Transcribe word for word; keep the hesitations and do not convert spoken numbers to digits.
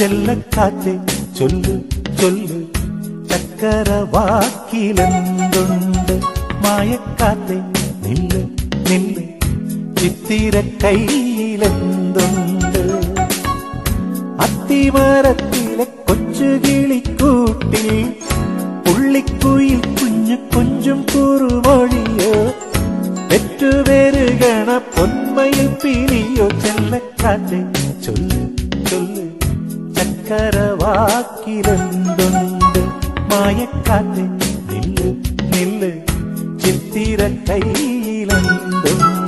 ചെല്ലക്കാറ്റേ ചൊല്ലു ചൊല്ലു ചക്കരവാക്കിലെന്തുണ്ട് മായക്കാറ്റേ നില്ല് നില്ല് ചിത്തിര കയ്യിലെന്തുണ്ട് അത്തിമരത്തിലെ കൊച്ചുകിളിക്കൂട്ടിൽ പുള്ളിക്കുയിൽ കുഞ്ഞു കൊഞ്ചും കുറുമൊഴിയോ പെറ്റുപെരുകണ പൊന്മയിൽ പിലിയോ ചെല്ലക്കാറ്റേ ചൊല്ലു ചൊല്ലു ചക്കരവാക്കിലെന്തുണ്ട് മായക്കാറ്റേ നില്ല് നില്ല് ചിത്തിര കയ്യിലെന്തുണ്ട്